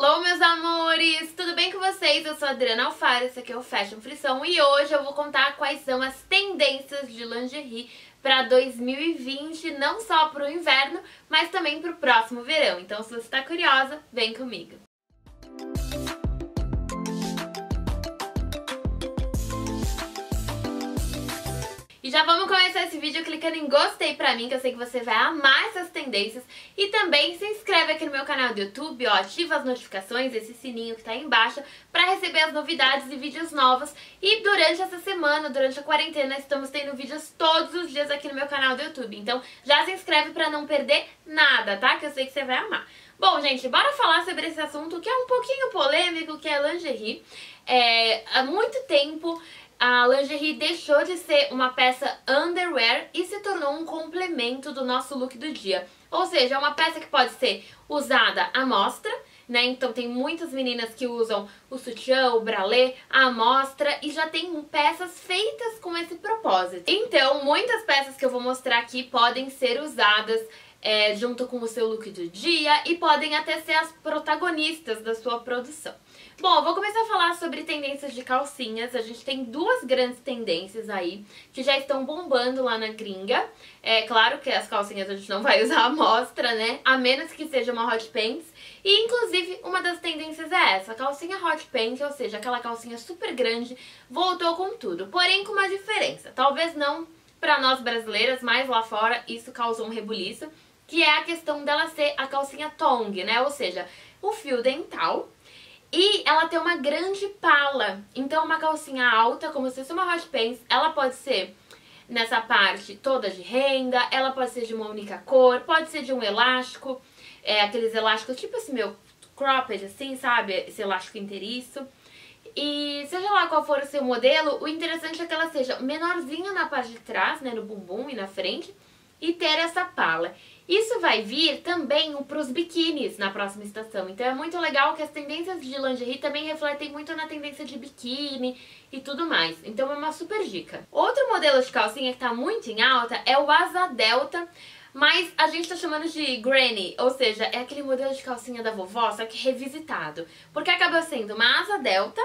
Alô, meus amores! Tudo bem com vocês? Eu sou a Adriana Alfaro, esse aqui é o Fashion Frição e hoje eu vou contar quais são as tendências de lingerie para 2020, não só para o inverno, mas também para o próximo verão. Então, se você está curiosa, vem comigo! E já vamos começar esse vídeo clicando em gostei pra mim, que eu sei que você vai amar essas tendências. E também se inscreve aqui no meu canal do YouTube, ó, ativa as notificações, esse sininho que tá aí embaixo, pra receber as novidades e vídeos novos. E durante essa semana, durante a quarentena, estamos tendo vídeos todos os dias aqui no meu canal do YouTube. Então já se inscreve pra não perder nada, tá? Que eu sei que você vai amar. Bom, gente, bora falar sobre esse assunto que é um pouquinho polêmico, que é lingerie. Há muito tempo a lingerie deixou de ser uma peça underwear e se tornou um complemento do nosso look do dia. Ou seja, é uma peça que pode ser usada à mostra, né? Então tem muitas meninas que usam o sutiã, o bralê à mostra e já tem peças feitas com esse propósito. Então, muitas peças que eu vou mostrar aqui podem ser usadas junto com o seu look do dia e podem até ser as protagonistas da sua produção. Bom, eu vou começar a falar sobre tendências de calcinhas. A gente tem duas grandes tendências aí que já estão bombando lá na gringa. É claro que as calcinhas a gente não vai usar à mostra, né? A menos que seja uma hot pants. E inclusive uma das tendências é essa, a calcinha hot pants, ou seja, aquela calcinha super grande, voltou com tudo. Porém com uma diferença, talvez não para nós brasileiras, mas lá fora isso causou um rebuliço, que é a questão dela ser a calcinha tongue, né? Ou seja, o fio dental. E ela tem uma grande pala, então uma calcinha alta, como se fosse uma hot pants, ela pode ser nessa parte toda de renda, ela pode ser de uma única cor, pode ser de um elástico, aqueles elásticos tipo esse meu cropped assim, sabe, esse elástico inteiriço. E seja lá qual for o seu modelo, o interessante é que ela seja menorzinha na parte de trás, né, no bumbum e na frente, e ter essa pala. Isso vai vir também para os biquínis na próxima estação, então é muito legal que as tendências de lingerie também refletem muito na tendência de biquíni e tudo mais, então é uma super dica. Outro modelo de calcinha que está muito em alta é o asa delta, mas a gente tá chamando de granny, ou seja, é aquele modelo de calcinha da vovó, só que revisitado, porque acaba sendo uma asa delta,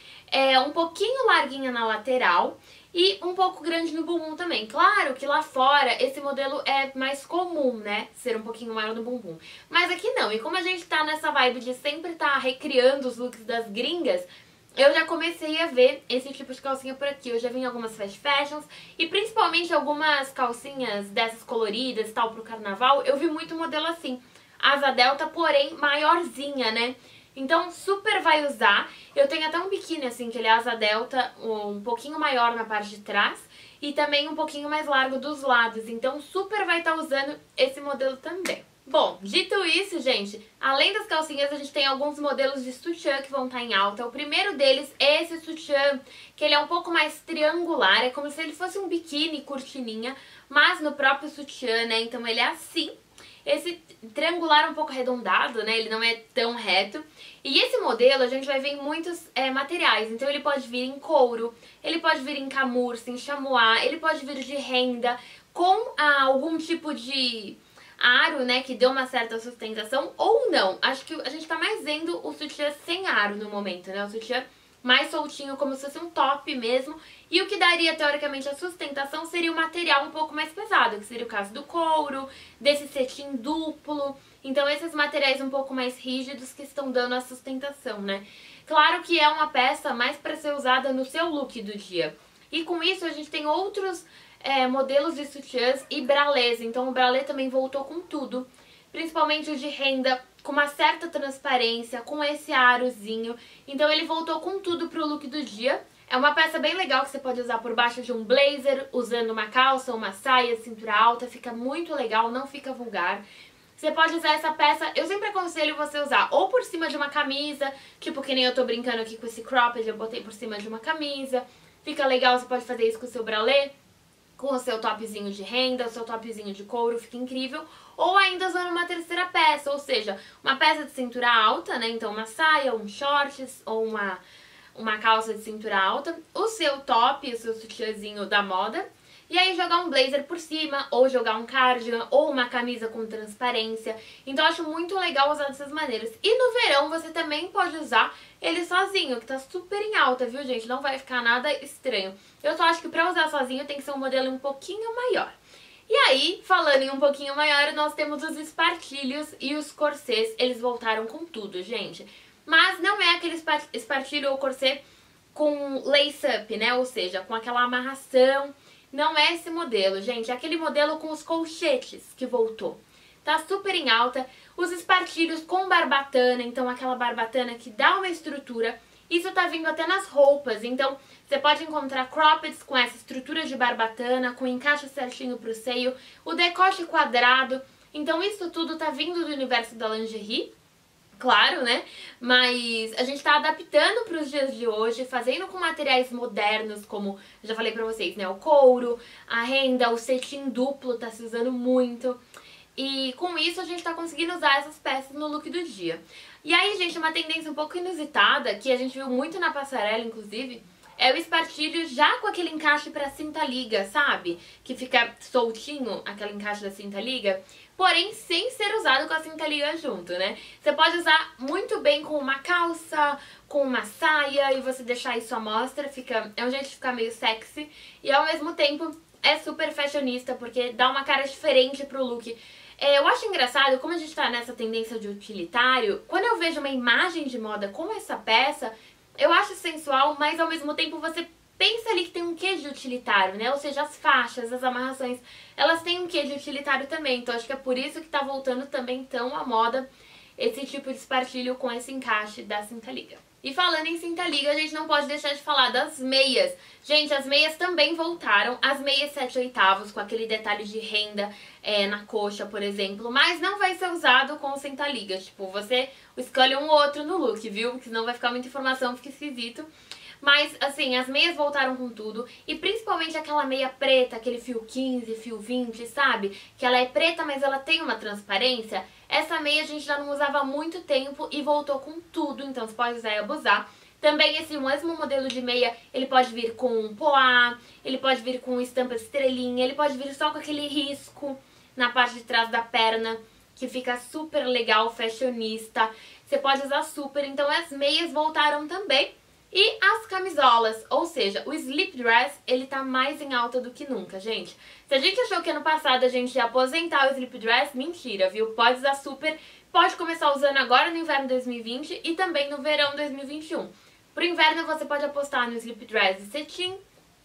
um pouquinho larguinha na lateral e um pouco grande no bumbum também. Claro que lá fora esse modelo é mais comum, né, ser um pouquinho maior no bumbum. Mas aqui não, e como a gente tá nessa vibe de sempre tá recriando os looks das gringas, eu já comecei a ver esse tipo de calcinha por aqui. Eu já vi em algumas fast fashions e principalmente algumas calcinhas dessas coloridas e tal pro carnaval, eu vi muito modelo assim, asa delta, porém maiorzinha, né? Então super vai usar. Eu tenho até um biquíni assim, que ele é asa delta, um pouquinho maior na parte de trás e também um pouquinho mais largo dos lados. Então super vai estar usando esse modelo também. Bom, dito isso, gente, além das calcinhas a gente tem alguns modelos de sutiã que vão estar em alta. O primeiro deles é esse sutiã, que ele é um pouco mais triangular, é como se ele fosse um biquíni cortininha, mas no próprio sutiã, né? Então ele é assim. Esse triangular um pouco arredondado, né, ele não é tão reto. E esse modelo a gente vai ver em muitos materiais, então ele pode vir em couro, ele pode vir em camurça, em chamois, ele pode vir de renda, com algum tipo de aro, né, que dê uma certa sustentação, ou não. Acho que a gente tá mais vendo o sutiã sem aro no momento, né, o sutiã mais soltinho, como se fosse um top mesmo. E o que daria, teoricamente, a sustentação seria o material um pouco mais pesado, que seria o caso do couro, desse cetim duplo. Então, esses materiais um pouco mais rígidos que estão dando a sustentação, né? Claro que é uma peça mais para ser usada no seu look do dia. E com isso, a gente tem outros modelos de sutiãs e bralês. Então, o bralê também voltou com tudo, principalmente o de renda, com uma certa transparência, com esse arozinho. Então ele voltou com tudo pro look do dia. É uma peça bem legal que você pode usar por baixo de um blazer, usando uma calça, uma saia, cintura alta. Fica muito legal, não fica vulgar. Você pode usar essa peça, eu sempre aconselho você usar ou por cima de uma camisa, tipo que nem eu tô brincando aqui com esse cropped, eu botei por cima de uma camisa. Fica legal, você pode fazer isso com o seu bralê, com o seu topzinho de renda, o seu topzinho de couro, fica incrível. Ou ainda usando uma terceira peça, ou seja, uma peça de cintura alta, né? Então uma saia, um shorts ou uma calça de cintura alta. O seu top, o seu sutiãzinho da moda, e aí jogar um blazer por cima, ou jogar um cardigan, ou uma camisa com transparência. Então eu acho muito legal usar dessas maneiras. E no verão você também pode usar ele sozinho, que tá super em alta, viu, gente? Não vai ficar nada estranho. Eu só acho que pra usar sozinho tem que ser um modelo um pouquinho maior. E aí, falando em um pouquinho maior, nós temos os espartilhos e os corsês. Eles voltaram com tudo, gente. Mas não é aquele espartilho ou corset com lace-up, né? Ou seja, com aquela amarração. Não é esse modelo, gente. É aquele modelo com os colchetes que voltou. Tá super em alta. Os espartilhos com barbatana, então aquela barbatana que dá uma estrutura. Isso tá vindo até nas roupas, então você pode encontrar croppeds com essa estrutura de barbatana, com encaixe certinho pro seio, o decote quadrado. Então isso tudo tá vindo do universo da lingerie, claro, né? Mas a gente tá adaptando pros dias de hoje, fazendo com materiais modernos, como eu já falei pra vocês, né? O couro, a renda, o cetim duplo tá se usando muito. E com isso a gente tá conseguindo usar essas peças no look do dia. E aí, gente, uma tendência um pouco inusitada, que a gente viu muito na passarela, inclusive, é o espartilho já com aquele encaixe pra cinta-liga, sabe? Que fica soltinho, aquele encaixe da cinta-liga, porém sem ser usado com a cinta-liga junto, né? Você pode usar muito bem com uma calça, com uma saia, e você deixar isso à mostra, é um jeito de ficar meio sexy, e ao mesmo tempo é super fashionista, porque dá uma cara diferente pro look. Eu acho engraçado, como a gente tá nessa tendência de utilitário, quando eu vejo uma imagem de moda com essa peça, eu acho sensual, mas ao mesmo tempo você pensa ali que tem um quê de utilitário, né? Ou seja, as faixas, as amarrações, elas têm um quê de utilitário também. Então acho que é por isso que tá voltando também tão à moda esse tipo de espartilho com esse encaixe da cinta-liga. E falando em cinta-liga, a gente não pode deixar de falar das meias. Gente, as meias também voltaram, as meias 7/8, com aquele detalhe de renda na coxa, por exemplo, mas não vai ser usado com cinta-liga. Tipo, você escolhe um ou outro no look, viu? Porque senão vai ficar muita informação, fica esquisito. Mas, assim, as meias voltaram com tudo, e principalmente aquela meia preta, aquele fio 15, fio 20, sabe? Que ela é preta, mas ela tem uma transparência. Essa meia a gente já não usava há muito tempo e voltou com tudo, então você pode usar e abusar. Também esse mesmo modelo de meia, ele pode vir com poá, ele pode vir com estampa estrelinha, ele pode vir só com aquele risco na parte de trás da perna, que fica super legal, fashionista. Você pode usar super, então as meias voltaram também. E as camisolas, ou seja, o slip dress, ele tá mais em alta do que nunca, gente. Se a gente achou que ano passado a gente ia aposentar o slip dress, mentira, viu? Pode usar super, pode começar usando agora no inverno 2020 e também no verão 2021. Pro inverno você pode apostar no slip dress de cetim,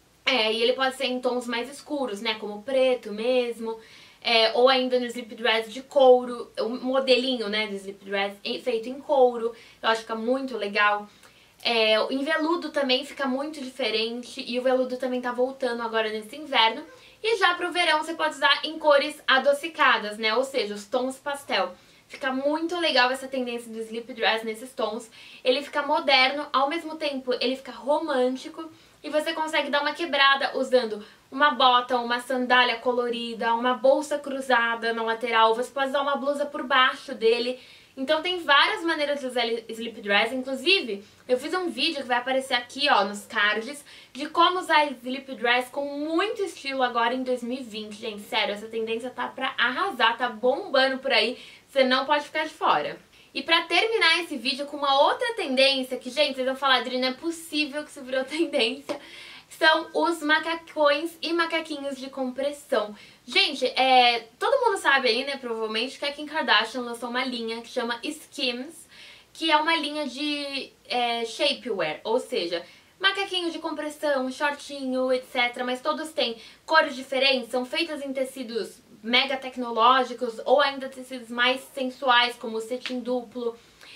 e ele pode ser em tons mais escuros, né, como preto mesmo, ou ainda no slip dress de couro, o modelinho, né, do slip dress feito em couro, eu acho que fica muito legal. Em veludo também fica muito diferente, e o veludo também tá voltando agora nesse inverno. E já pro verão você pode usar em cores adocicadas, né, ou seja, os tons pastel. Fica muito legal essa tendência do slip dress nesses tons. Ele fica moderno, ao mesmo tempo ele fica romântico, e você consegue dar uma quebrada usando uma bota, uma sandália colorida, uma bolsa cruzada na lateral. Você pode usar uma blusa por baixo dele. Então tem várias maneiras de usar slip dress, inclusive eu fiz um vídeo que vai aparecer aqui, ó, nos cards, de como usar slip dress com muito estilo agora em 2020, gente, sério, essa tendência tá pra arrasar, tá bombando por aí, você não pode ficar de fora. E pra terminar esse vídeo com uma outra tendência, que, gente, vocês vão falar, Adri, não é possível que isso virou tendência, são os macacões e macaquinhos de compressão. Gente, todo mundo sabe aí, né, provavelmente, que a Kim Kardashian lançou uma linha que chama Skims, que é uma linha de shapewear, ou seja, macaquinho de compressão, shortinho, etc. Mas todos têm cores diferentes, são feitos em tecidos mega tecnológicos ou ainda tecidos mais sensuais, como o cetim duplo.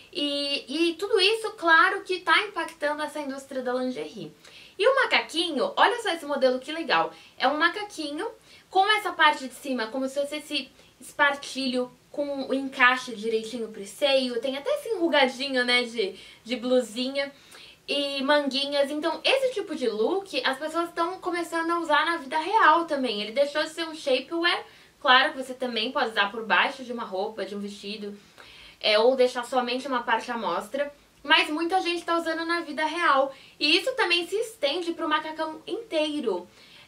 E tudo isso, claro, que tá impactando essa indústria da lingerie. E o macaquinho, olha só esse modelo que legal. É um macaquinho com essa parte de cima, como se fosse esse espartilho com o encaixe direitinho pro seio. Tem até esse enrugadinho, né, de blusinha e manguinhas. Então, esse tipo de look, as pessoas estão começando a usar na vida real também. Ele deixou de ser um shapewear. Claro que você também pode usar por baixo de uma roupa, de um vestido, ou deixar somente uma parte à mostra. Mas muita gente está usando na vida real. E isso também se estende para o macacão inteiro.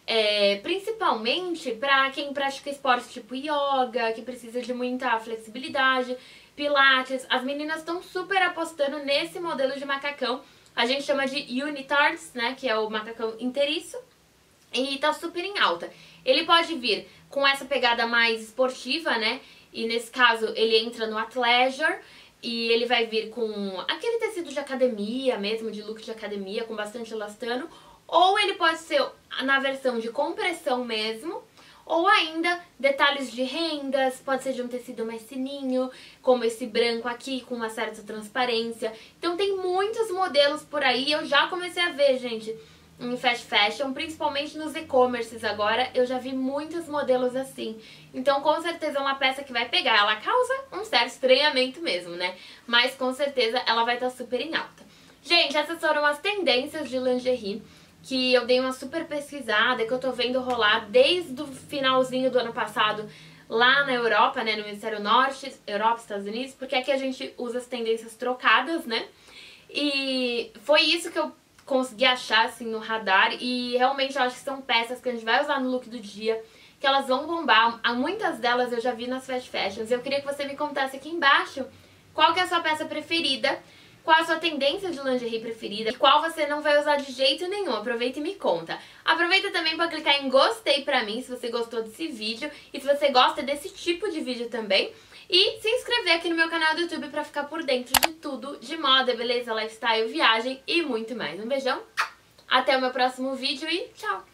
principalmente pra quem pratica esportes tipo yoga, que precisa de muita flexibilidade, pilates. As meninas estão super apostando nesse modelo de macacão. A gente chama de unitards, né, que é o macacão inteiriço, e tá super em alta. Ele pode vir com essa pegada mais esportiva, né, e nesse caso ele entra no athleisure, e ele vai vir com aquele tecido de academia mesmo, de look de academia, com bastante elastano, ou ele pode ser na versão de compressão mesmo, ou ainda detalhes de rendas, pode ser de um tecido mais fininho, como esse branco aqui, com uma certa transparência. Então tem muitos modelos por aí, eu já comecei a ver, gente, em fast fashion, principalmente nos e-commerces agora, eu já vi muitos modelos assim. Então com certeza é uma peça que vai pegar, ela causa um certo estranhamento mesmo, né? Mas com certeza ela vai estar super em alta. Gente, essas foram as tendências de lingerie que eu dei uma super pesquisada, que eu tô vendo rolar desde o finalzinho do ano passado lá na Europa, né, no Hemisfério Norte, Europa, Estados Unidos, porque aqui a gente usa as tendências trocadas, né, e foi isso que eu consegui achar, assim, no radar, e realmente eu acho que são peças que a gente vai usar no look do dia, que elas vão bombar. Muitas delas eu já vi nas fast fashions. Eu queria que você me contasse aqui embaixo qual que é a sua peça preferida, qual a sua tendência de lingerie preferida e qual você não vai usar de jeito nenhum. Aproveita e me conta. Aproveita também para clicar em gostei pra mim se você gostou desse vídeo e se você gosta desse tipo de vídeo também. E se inscrever aqui no meu canal do YouTube pra ficar por dentro de tudo de moda, beleza, lifestyle, viagem e muito mais. Um beijão, até o meu próximo vídeo e tchau!